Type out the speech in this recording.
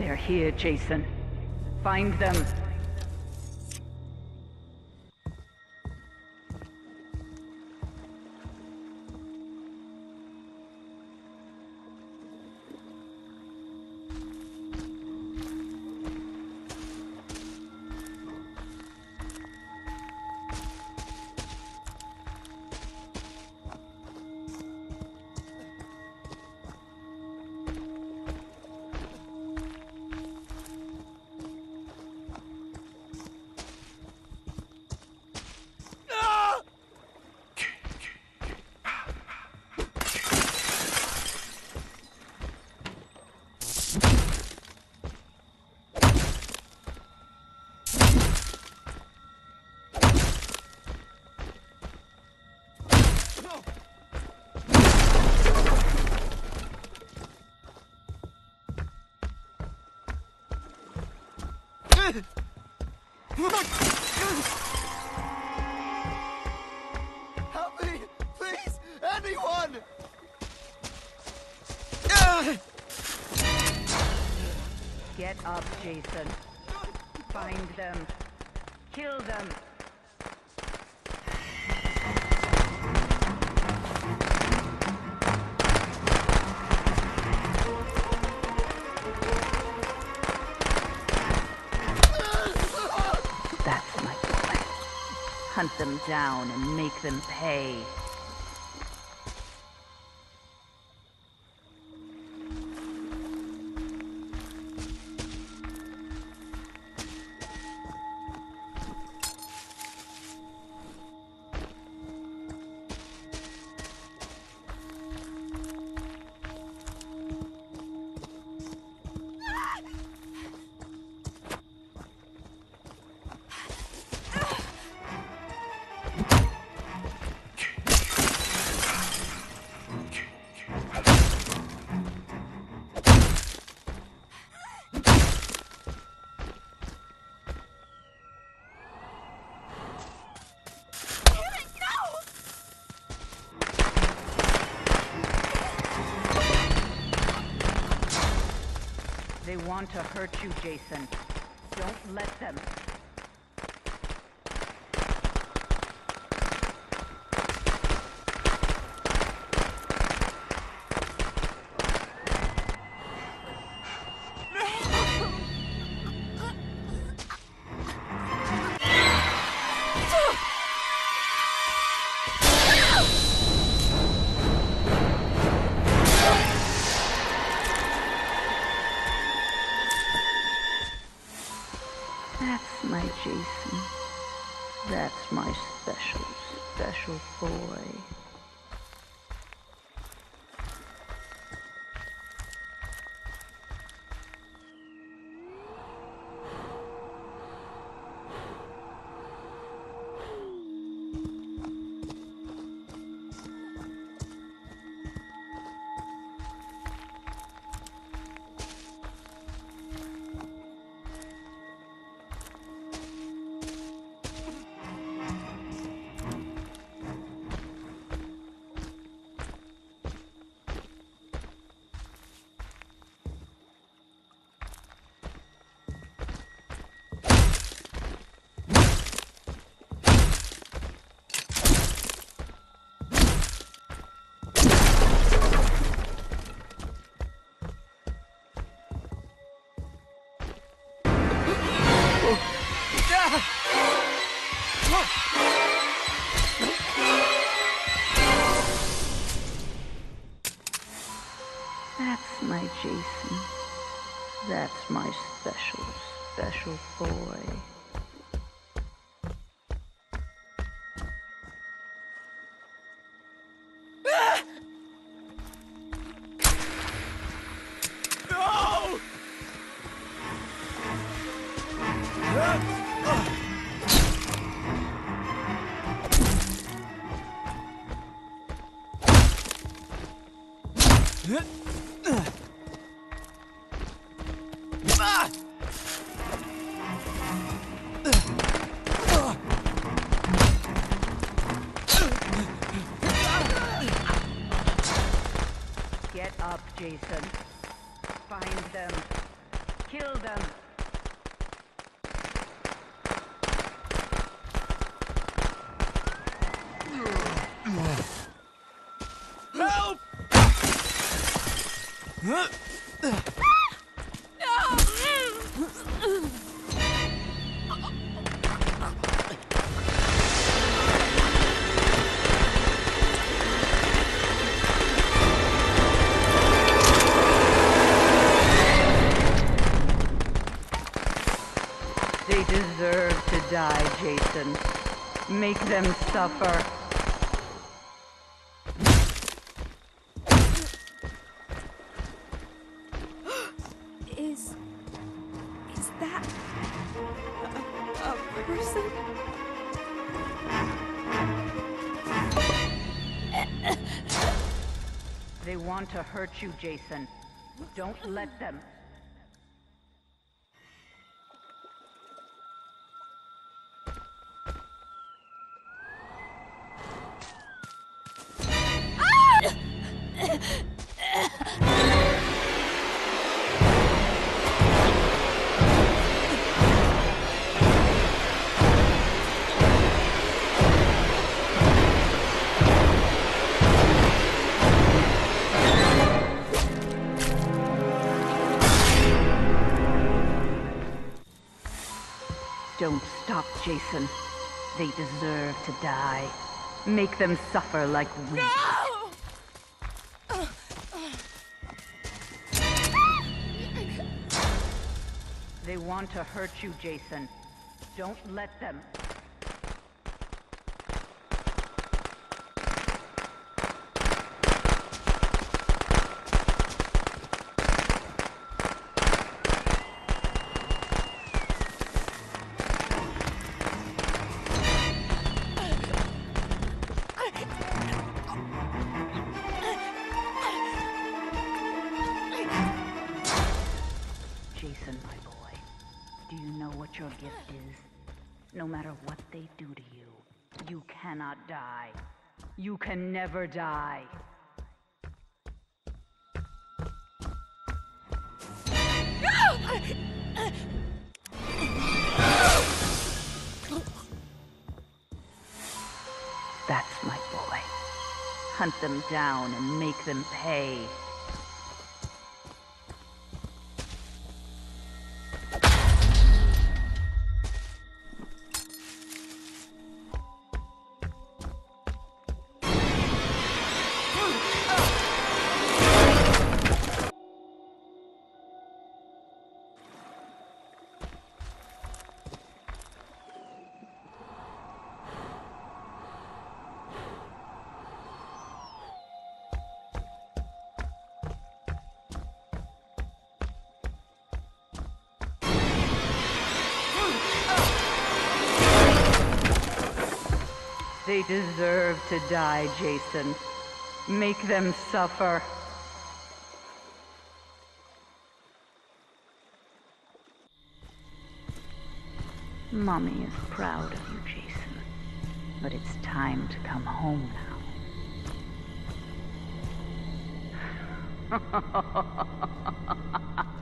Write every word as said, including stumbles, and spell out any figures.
They're here, Jason. Find them. Help me! Please! Anyone! Get up, Jason. Find them. Kill them. That's my boy. Hunt them down and make them pay. They want to hurt you, Jason. Don't let them. That's my Jason. That's my special, special boy. That's my Jason. That's my special, special boy. No! Get up, Jason. Find them. Kill them. Help! They deserve to die, Jason. Make them suffer. Is... is that... a, a person? They want to hurt you, Jason. Don't let them. Don't stop, Jason. They deserve to die. Make them suffer like we. No! They want to hurt you, Jason. Don't let them. Jason, my boy, do you know what your gift is? No matter what they do to you, you cannot die. You can never die. That's my boy. Hunt them down and make them pay. They deserve to die, Jason. Make them suffer. Mommy is proud of you, Jason. But it's time to come home now.